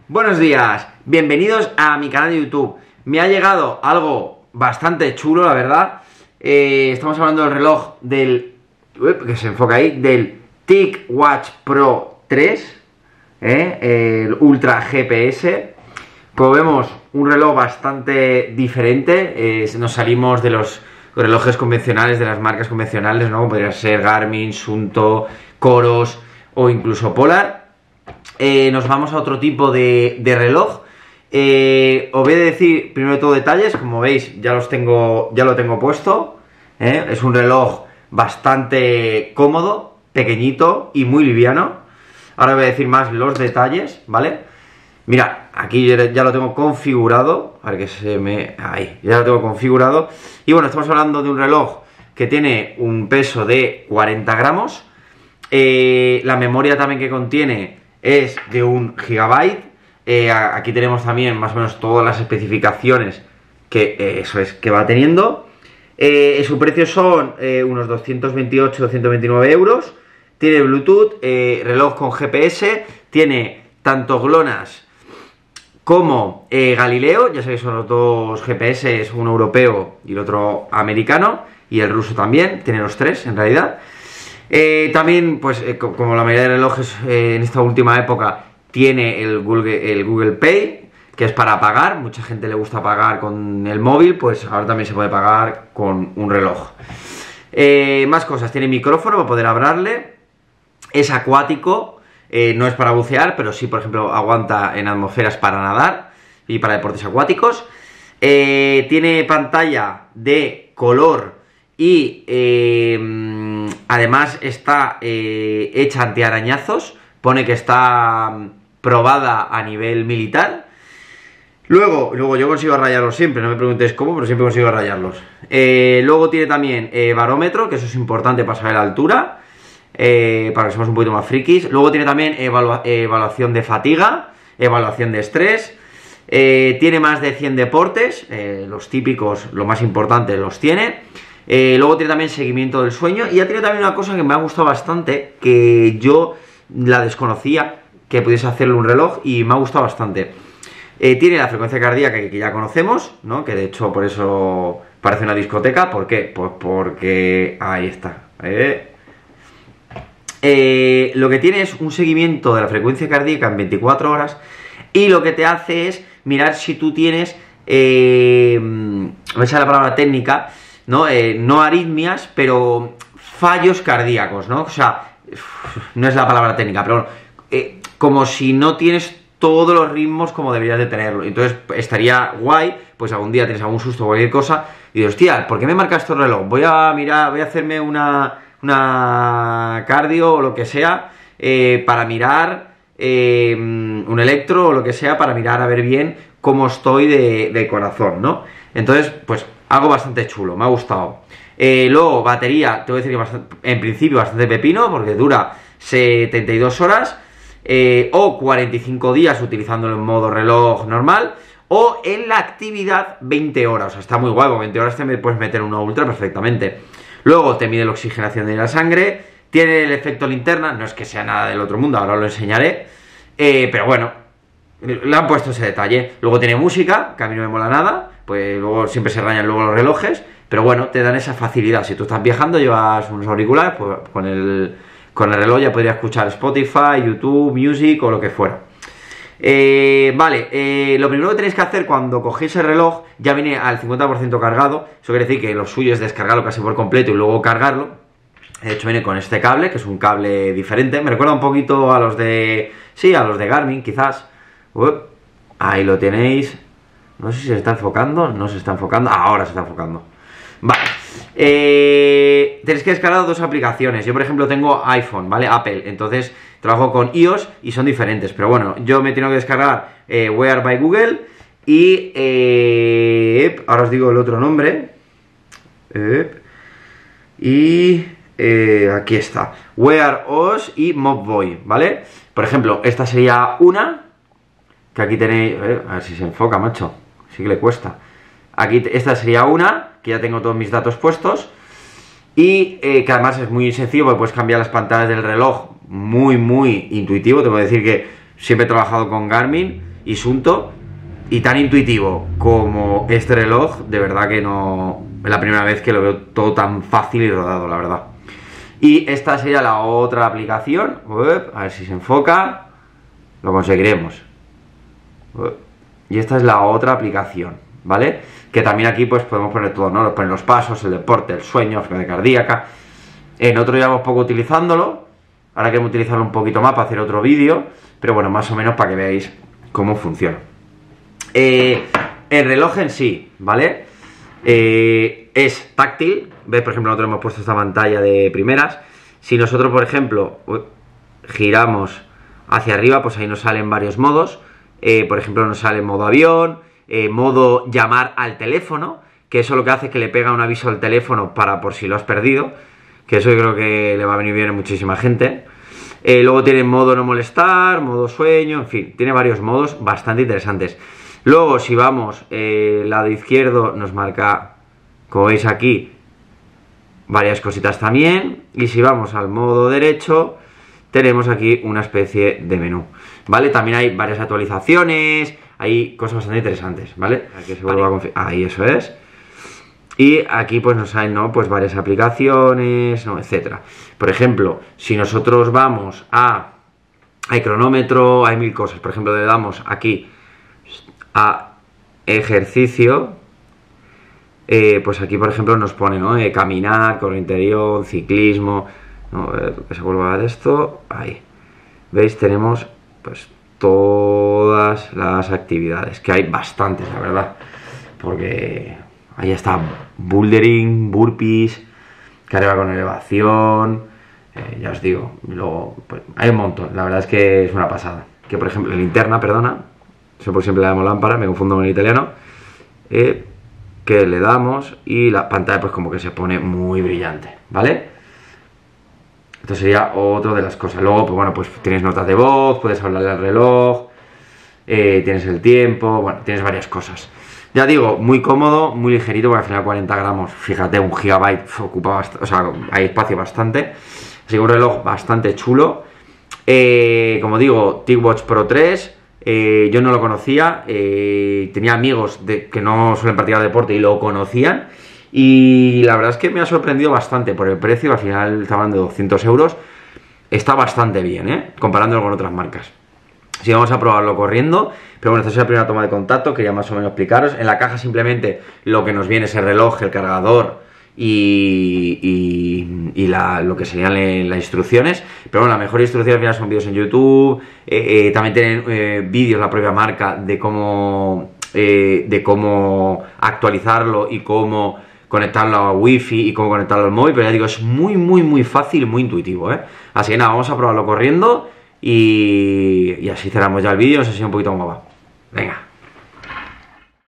Buenos días, bienvenidos a mi canal de YouTube. Me ha llegado algo bastante chulo, la verdad. Estamos hablando del reloj del... que se enfoca ahí, del TicWatch Pro 3, el Ultra GPS. Como vemos, un reloj bastante diferente. Nos salimos de los relojes convencionales, de las marcas convencionales, ¿no? Podría ser Garmin, Suunto, Coros o incluso Polar. Nos vamos a otro tipo de reloj. Os voy a decir primero de todo detalles. Como veis, ya lo tengo puesto. Es un reloj bastante cómodo, pequeñito y muy liviano. Ahora voy a decir más los detalles, ¿vale? Mira, aquí ya lo tengo configurado. A ver que se me... ahí, ya lo tengo configurado. Y bueno, estamos hablando de un reloj que tiene un peso de 40 gramos. La memoria también que contiene es de 1 GB. Aquí tenemos también más o menos todas las especificaciones que que va teniendo. Su precio son unos 228-229 euros. Tiene Bluetooth, reloj con GPS, tiene tanto GLONASS como Galileo. Ya sabéis, son los dos GPS, uno europeo y el otro americano, y el ruso también, tiene los tres en realidad. También, pues como la mayoría de relojes en esta última época, tiene el Google Pay, que es para pagar. Mucha gente le gusta pagar con el móvil, pues ahora también se puede pagar con un reloj. Más cosas, tiene micrófono para poder hablarle, es acuático, no es para bucear, pero sí, por ejemplo, aguanta en atmósferas para nadar y para deportes acuáticos. Tiene pantalla de color y además está hecha antiarañazos. Pone que está probada a nivel militar. Luego yo consigo rayarlos siempre, no me preguntéis cómo, pero siempre consigo rayarlos. Luego tiene también barómetro, que eso es importante para saber la altura, para que seamos un poquito más frikis. Luego tiene también evaluación de fatiga, evaluación de estrés. Tiene más de 100 deportes, los típicos, lo más importante, los tiene. Luego tiene también seguimiento del sueño. Y ya tiene también una cosa que me ha gustado bastante, que yo la desconocía, que pudiese hacerlo un reloj, y me ha gustado bastante. Tiene la frecuencia cardíaca que ya conocemos, ¿no? Que de hecho por eso parece una discoteca. ¿Por qué? Pues porque... ahí está. Lo que tiene es un seguimiento de la frecuencia cardíaca en 24 horas. Y lo que te hace es mirar si tú tienes... me sale la palabra técnica, ¿no? No aritmias, pero fallos cardíacos, ¿no? O sea, no es la palabra técnica, pero como si no tienes todos los ritmos como deberías de tenerlo. Entonces estaría guay, pues algún día tienes algún susto o cualquier cosa y dices, hostia, ¿por qué me marca esto el reloj? Voy a mirar, voy a hacerme una cardio o lo que sea, para mirar un electro o lo que sea, para mirar a ver bien cómo estoy de corazón, ¿no? Entonces, pues algo bastante chulo, me ha gustado. Luego, batería, te voy a decir que en principio bastante pepino, porque dura 72 horas, o 45 días utilizándolo en modo reloj normal, o en la actividad 20 horas, o sea, está muy guapo, 20 horas te puedes meter una ultra perfectamente. Luego te mide la oxigenación de la sangre, tiene el efecto linterna, no es que sea nada del otro mundo, ahora os lo enseñaré, pero bueno, le han puesto ese detalle. Luego tiene música, que a mí no me mola nada, pues luego siempre se rayan luego los relojes, pero bueno, te dan esa facilidad. Si tú estás viajando, llevas unos auriculares, pues con el reloj ya podrías escuchar Spotify, YouTube, Music o lo que fuera. Vale, lo primero que tenéis que hacer cuando cogéis el reloj, ya viene al 50% cargado. Eso quiere decir que lo suyo es descargarlo casi por completo y luego cargarlo. De hecho viene con este cable, que es un cable diferente. Me recuerda un poquito a los de... sí, a los de Garmin, quizás. Ahí lo tenéis. No sé si se está enfocando, no se está enfocando. Ahora se está enfocando. Vale. Tenéis que descargar dos aplicaciones. Yo, por ejemplo, tengo iPhone, ¿vale? Apple. Entonces, trabajo con iOS y son diferentes. Pero bueno, yo me tengo que descargar Wear by Google y... ahora os digo el otro nombre. Aquí está. Wear OS y Mobvoi, ¿vale? Por ejemplo, esta sería una... que aquí tenéis... a ver si se enfoca, macho. Sí que le cuesta. Aquí esta sería una, que ya tengo todos mis datos puestos. Y que además es muy sencillo, porque puedes cambiar las pantallas del reloj muy intuitivo. Te voy a decir que siempre he trabajado con Garmin y Sunto, y tan intuitivo como este reloj, de verdad que no es la primera vez que lo veo todo tan fácil y rodado, la verdad. Y esta sería la otra aplicación, a ver si se enfoca, lo conseguiremos. Y esta es la otra aplicación, ¿vale? Que también aquí pues podemos poner todo, ¿no? Poner los pasos, el deporte, el sueño, frecuencia cardíaca. Nosotros llevamos poco utilizándolo, ahora queremos utilizarlo un poquito más para hacer otro vídeo, pero bueno, más o menos para que veáis cómo funciona. El reloj en sí, ¿vale? Es táctil, ¿ves? Por ejemplo, nosotros hemos puesto esta pantalla de primeras. Si nosotros, por ejemplo, giramos hacia arriba, pues ahí nos salen varios modos. Por ejemplo, nos sale modo avión, modo llamar al teléfono, que eso lo que hace es que le pega un aviso al teléfono para por si lo has perdido, que eso yo creo que le va a venir bien a muchísima gente. Luego tiene modo no molestar, modo sueño, en fin, tiene varios modos bastante interesantes. Luego, si vamos lado izquierdo, nos marca, como veis aquí, varias cositas también. Y si vamos al modo derecho, tenemos aquí una especie de menú, ¿vale? También hay varias actualizaciones, hay cosas bastante interesantes, ¿vale? Aquí se vuelve a configurar. Ahí, eso es. Y aquí pues nos salen, ¿no? Pues varias aplicaciones, ¿no? Etcétera. Por ejemplo, si nosotros vamos a... Hay cronómetro, hay mil cosas. Por ejemplo, le damos aquí a ejercicio, pues aquí por ejemplo nos pone, ¿no? Caminar, correr interior, ciclismo, ¿no? Que se vuelva de esto, ahí, veis, tenemos pues todas las actividades, que hay bastantes, la verdad, porque ahí está bouldering, burpees, carrera con elevación, ya os digo, luego pues, hay un montón, la verdad es que es una pasada. Que por ejemplo, linterna, perdona, siempre le damos lámpara, me confundo con el italiano, que le damos y la pantalla pues como que se pone muy brillante, ¿vale? Esto sería otra de las cosas. Luego, pues bueno, pues tienes notas de voz, puedes hablarle al reloj, tienes el tiempo, bueno, tienes varias cosas. Ya digo, muy cómodo, muy ligerito, porque al final 40 gramos, fíjate, 1 GB ocupa bastante, o sea, hay espacio bastante. Así que un reloj bastante chulo. Como digo, TicWatch Pro 3, yo no lo conocía, tenía amigos que no suelen practicar deporte y lo conocían, y la verdad es que me ha sorprendido bastante por el precio. Al final estaban de 200 euros, está bastante bien, comparándolo con otras marcas. Así vamos a probarlo corriendo, pero bueno, esta es la primera toma de contacto, quería más o menos explicaros. En la caja simplemente lo que nos viene es el reloj, el cargador y lo que serían las instrucciones. Pero bueno, la mejor instrucción al final son vídeos en YouTube, también tienen vídeos la propia marca de cómo actualizarlo y cómo conectarlo a Wi-Fi y cómo conectarlo al móvil. Pero ya digo, es muy fácil, muy intuitivo, Así que nada, vamos a probarlo corriendo y así cerramos ya el vídeo. No sé si un poquito cómo va. Venga.